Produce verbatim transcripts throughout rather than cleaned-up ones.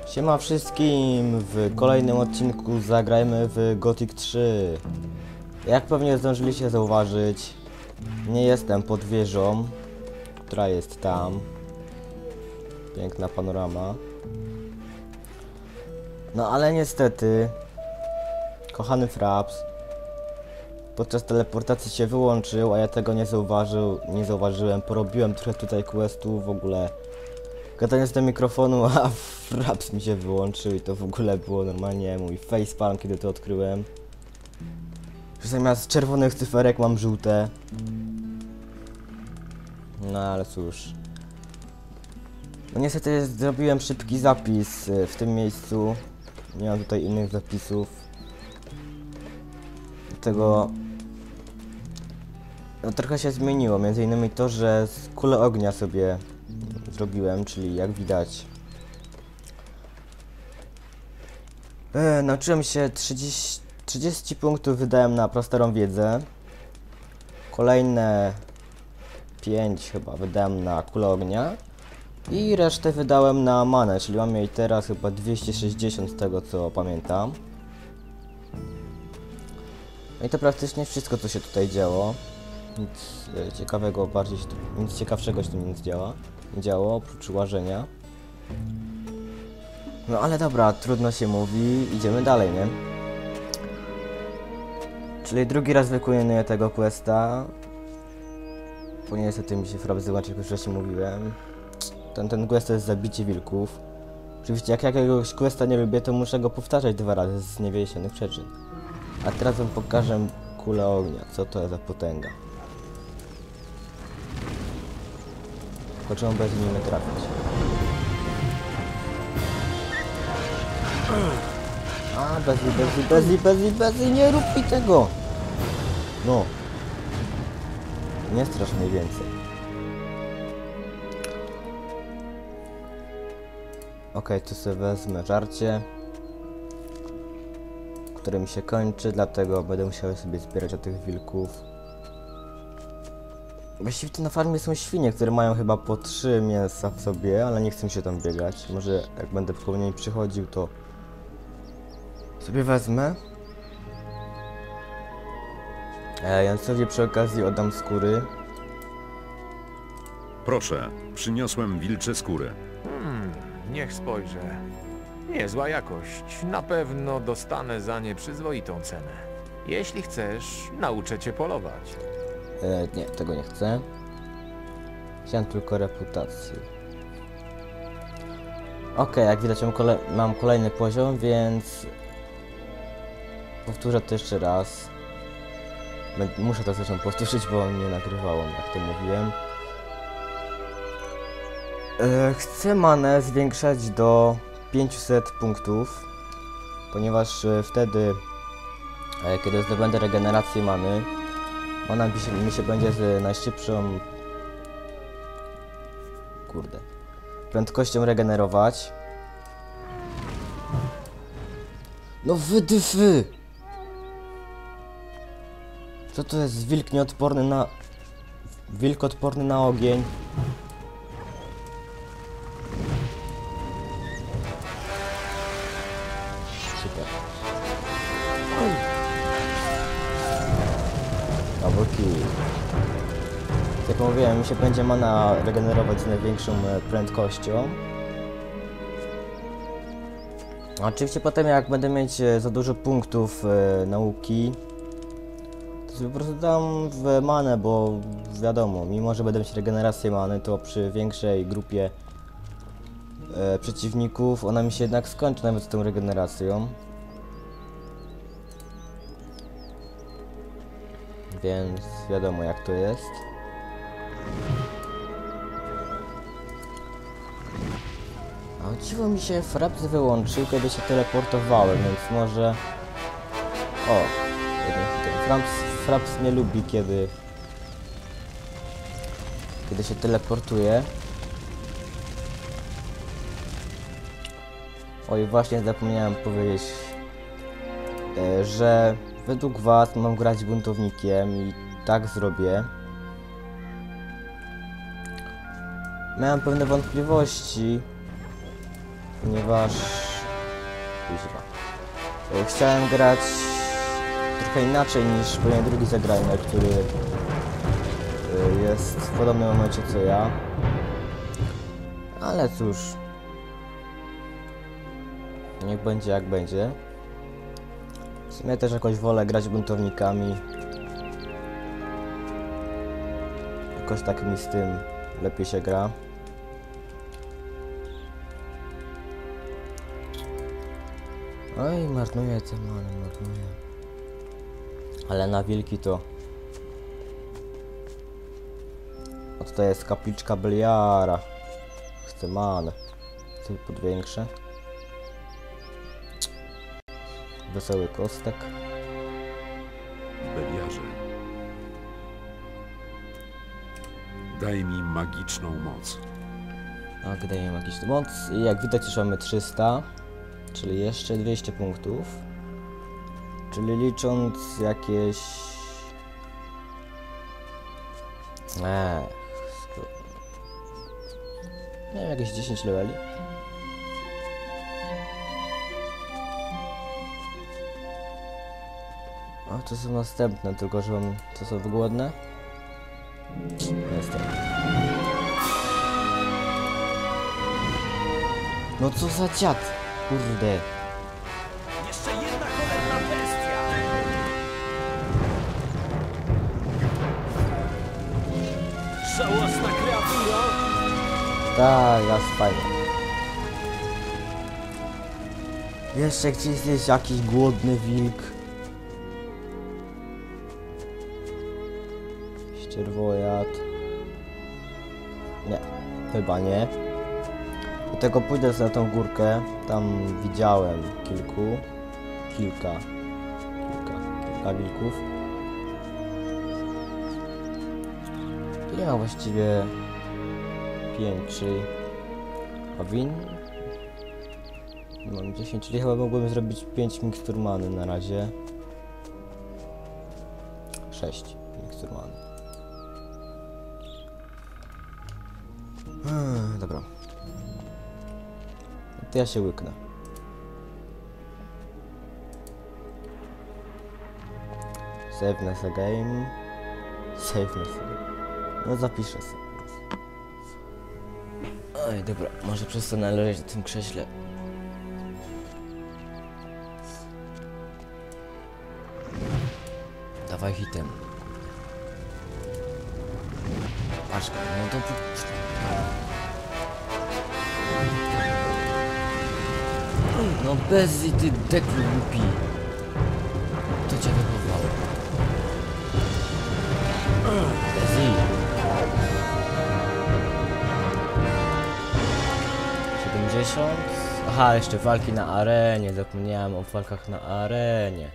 Siema wszystkim! W kolejnym odcinku zagrajmy w Gothic trzy. Jak pewnie zdążyliście zauważyć, nie jestem pod wieżą, która jest tam. Piękna panorama. No ale niestety, kochany Fraps podczas teleportacji się wyłączył, a ja tego nie zauważył, nie zauważyłem. Porobiłem trochę tutaj questów, w ogóle gadanie do mikrofonu, a Fraps mi się wyłączył i to w ogóle było normalnie mój facepalm, kiedy to odkryłem. Że zamiast czerwonych cyferek mam żółte. No ale cóż. No niestety zrobiłem szybki zapis w tym miejscu. Nie mam tutaj innych zapisów. Dlatego no, trochę się zmieniło, między innymi to, że z kulę ognia sobie zrobiłem, czyli jak widać e, nauczyłem się trzydzieści, trzydzieści punktów wydałem na prostą wiedzę. Kolejne pięć chyba wydałem na kulę ognia i resztę wydałem na manę, czyli mam jej teraz chyba dwieście sześćdziesiąt z tego co pamiętam. No i to praktycznie wszystko, co się tutaj działo. Nic e, ciekawego, bardziej się tu, nic ciekawszego się tu nic działa, nie działo, oprócz łażenia. No ale dobra, trudno się mówi, idziemy dalej, nie? Czyli drugi raz wykonuję tego questa. Bo niestety mi się Fraps wyłączył, jak już wcześniej mówiłem. Ten, ten quest to jest zabicie wilków. Oczywiście jak jakiegoś questa nie lubię, to muszę go powtarzać dwa razy z niewyjaśnionych przyczyn. A teraz wam pokażę kulę ognia, co to jest za potęga. Tylko czemu bez niej nie trafić? A, bez niej, bez niej, bez niej, bez niej, bez niej, nie rób mi tego! No. Nie strasz mniej więcej. Okej, okay, tu sobie wezmę żarcie, które mi się kończy, dlatego będę musiał sobie zbierać od tych wilków. Właściwie to na farmie są świnie, które mają chyba po trzy mięsa w sobie, ale nie chcę mi się tam biegać. Może jak będę po niej przychodził, to sobie wezmę. E, ja sobie przy okazji oddam skóry. Proszę, przyniosłem wilcze skóry. Hmm, niech spojrzę. Niezła jakość. Na pewno dostanę za nie przyzwoitą cenę. Jeśli chcesz, nauczę cię polować. E, nie, tego nie chcę. Chciałem tylko reputację. Ok, jak widać mam, kole mam kolejny poziom, więc powtórzę to jeszcze raz. Muszę to zresztą powtórzyć, bo nie nagrywałem, jak to mówiłem. E, chcę manę zwiększać do pięćset punktów, ponieważ e, wtedy, e, kiedy zdobędę regenerację many, ona mi się, mi się będzie z najszybszą kurde prędkością regenerować. No wydyfy! Co to jest wilk nieodporny na... Wilk odporny na ogień? Super. Double kill. Jak mówiłem, mi się będzie mana regenerować z największą prędkością. Oczywiście potem jak będę mieć za dużo punktów e, nauki, to sobie po prostu dam w manę, bo wiadomo, mimo że będę mieć regenerację many, to przy większej grupie e, przeciwników ona mi się jednak skończy nawet z tą regeneracją. Więc wiadomo jak to jest. A dziwo mi się Fraps wyłączył, kiedy się teleportowałem, więc może... O! Fraps, Fraps nie lubi, kiedy... Kiedy się teleportuje. Oj, właśnie zapomniałem powiedzieć, e, że według was mam grać buntownikiem i tak zrobię. Miałem pewne wątpliwości, ponieważ... Kuźwa. E, Chciałem grać trochę inaczej niż pewien drugi zagrajmer, który e, jest w podobnym momencie co ja. Ale cóż, niech będzie jak będzie. W sumie też jakoś wolę grać buntownikami. Jakoś tak mi z tym lepiej się gra. Oj, marnuję te many, marnuję. Ale na wilki to... A tutaj jest kapliczka Beliara. Chcę manę. Chcę podwiększę. Wesoły kostek. Beliarze, daj mi magiczną moc. Tak, daję magiczną moc. I jak widać już mamy trzysta. Czyli jeszcze dwieście punktów. Czyli licząc jakieś... Eee, nie wiem, jakieś dziesięć leveli. O, to są następne, tylko że mam... To są głodne? Jestem. No co za dziad! Kurde. Jeszcze jedna cholerna bestia! Żałosna kreatura! Tak, jest fajnie. Jeszcze gdzieś jest jakiś głodny wilk. Ścierwojad. Nie, chyba nie. Do tego pójdę na tą górkę. Tam widziałem kilku. Kilka. Kilka. Kilka wilków. Tu nie ma właściwie pięciu. A win? Mam dziesięć, czyli chyba mogłem zrobić pięć mikstur many na razie. sześć mikstur many. Hmm, dobra. To ja się łyknę. Save as a game. Save as a game. No zapiszę sobie. Oj, dobra, może przestanę leżeć na tym krześle. Dawaj hitem. Paczka, no to... No bez i ty deklu głupi. To cię wychowało. Bez i. siedemdziesiąt. Aha, jeszcze walki na arenie. Zapomniałem o walkach na arenie.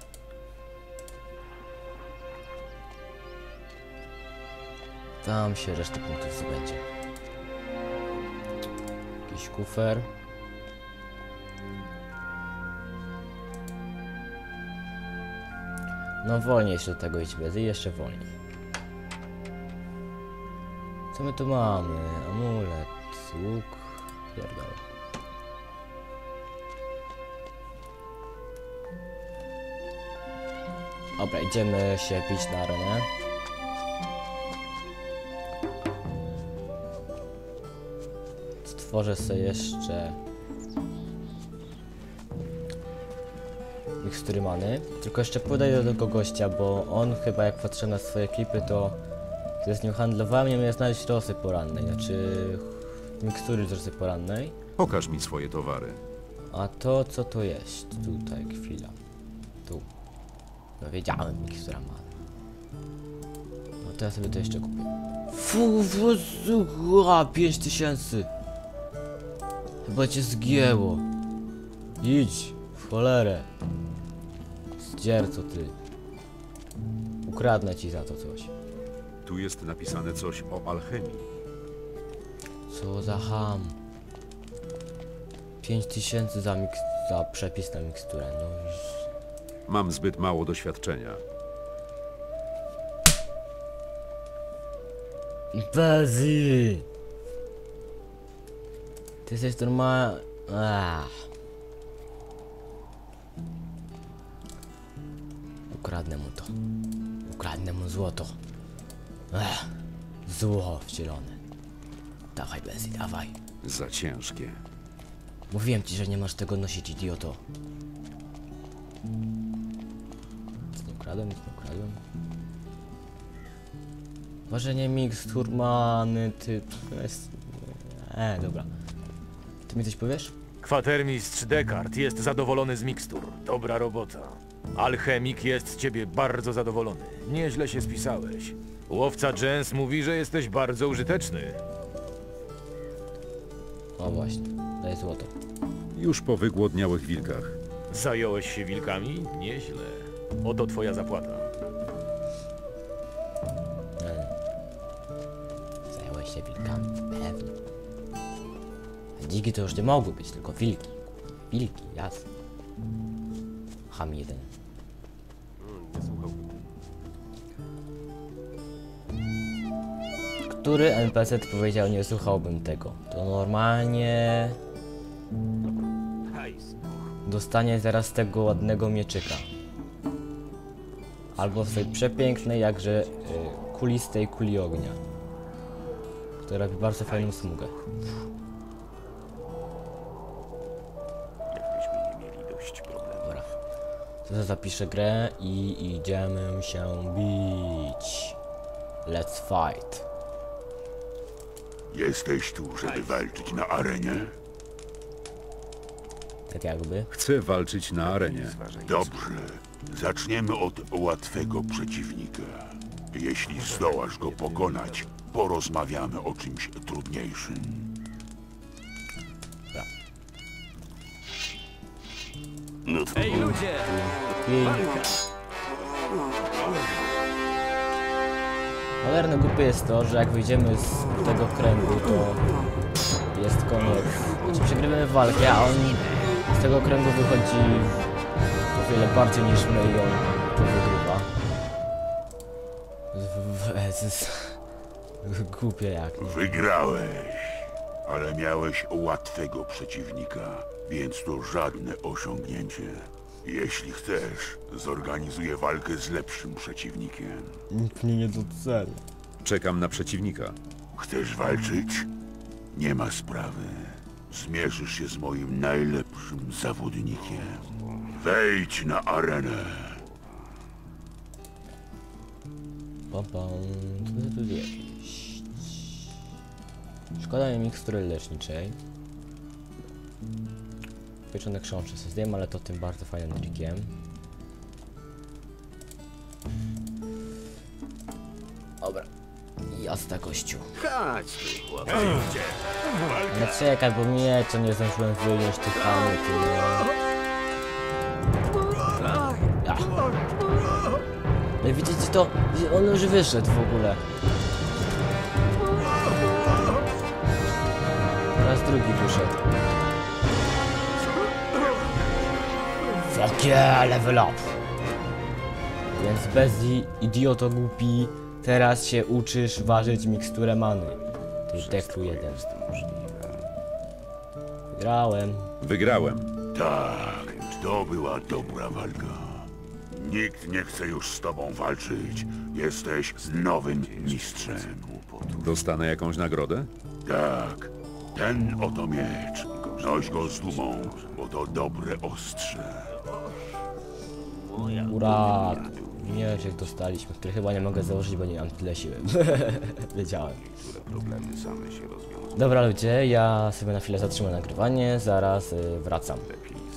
Tam się resztę punktów zdobędzie. Jakiś kufer. No wolniej się do tego iść bez i jeszcze wolniej. Co my tu mamy? Amulet, łuk, pierdolę. Dobra, idziemy się bić na arenę. Stworzę sobie jeszcze mikstury many. Tylko jeszcze podejdę do tego gościa, bo on chyba jak patrzę na swoje klipy, to gdy z nim handlowałem, nie miał znaleźć rosy porannej, znaczy mikstury z rosy porannej. Pokaż mi swoje towary. A to co to jest? Tutaj, chwila. Tu. No wiedziałem, mikstura many. No to ja sobie to jeszcze kupię. Fu, fu, fu, pięć tysięcy. Chyba cię zgięło. Idź, w cholerę. Zdzierco ty. Ukradnę ci za to coś. Tu jest napisane coś o alchemii. Co za ham. pięć tysięcy za, miks za przepis na miksturę. No już. Mam zbyt mało doświadczenia. Bezy! Ty jesteś normalny. Ach. Ukradnę mu to. Ukradnę mu złoto. Ech. Zło wcielone. Dawaj, Bessie, dawaj. Za ciężkie. Mówiłem ci, że nie masz tego nosić, idioto. Nic nie ukradłem, nic nie ukradłem. Ważenie mikstur, many, ty... to jest... Eee, dobra. Ty mi coś powiesz? Kwatermistrz Descartes jest zadowolony z mikstur. Dobra robota. Alchemik jest z ciebie bardzo zadowolony. Nieźle się spisałeś. Łowca Jens mówi, że jesteś bardzo użyteczny. O właśnie, daj złoto. Już po wygłodniałych wilkach. Zająłeś się wilkami? Nieźle. Oto twoja zapłata. Zająłeś się wilkami, pewnie. Dziki to już nie mogły być, tylko wilki. Wilki, jasne. Ham jeden. Który N P C powiedział, nie słuchałbym tego? To normalnie... dostanie zaraz tego ładnego mieczyka. Albo z tej przepięknej, jakże y, kulistej kuli ognia. Która robi bardzo fajną smugę. Dobra. To zapiszę grę i idziemy się bić. Let's fight. Jesteś tu, żeby walczyć na arenie? Tak jakby. Chcę walczyć na arenie. Dobrze. Zaczniemy od łatwego przeciwnika. Jeśli zdołasz go pokonać, porozmawiamy o czymś trudniejszym. No to Ej ludzie! I... Cholerne głupie jest to, że jak wyjdziemy z tego kręgu, to jest koniec. Znaczy przegrywamy walkę, a on z tego kręgu wychodzi o wiele bardziej niż my i on to wygrywa. Jezus. Głupie jak nie. wygrałeś, ale miałeś łatwego przeciwnika, więc to żadne osiągnięcie. Jeśli chcesz, zorganizuję walkę z lepszym przeciwnikiem. Nikt mnie nie docenia. Czekam na przeciwnika. Chcesz walczyć? Nie ma sprawy. Zmierzysz się z moim najlepszym zawodnikiem. Wejdź na arenę. Pam, pam. Co tu jeść? Szkoda mi mikstury leczniczej. Pieczone chrząszcze sobie zdejmę, ale to tym bardzo fajnym trikiem. Dobra. Jasna, gościu. Chodź tu, chłopie. Ale czekaj, bo mnie to nie zdążyłem wyjąć tych hamów. Ja. No i widzicie to? On już wyszedł w ogóle. Raz drugi wyszedł. Fuck yeah, level up! Więc bez i- idioto głupi, teraz się uczysz ważyć miksturę many. Ty deklu jeden. Grałem. Wygrałem. Tak, to była dobra walka. Nikt nie chce już z tobą walczyć. Jesteś nowym mistrzem. Dostanę jakąś nagrodę? Tak, ten oto miecz. Noś go z dumą, bo to dobre ostrze. Ura! Nie jak dostaliśmy, który chyba nie mogę założyć, bo nie mam tyle siły. Wiedziałem. Dobra ludzie, ja sobie na chwilę zatrzymam nagrywanie, zaraz y, wracam.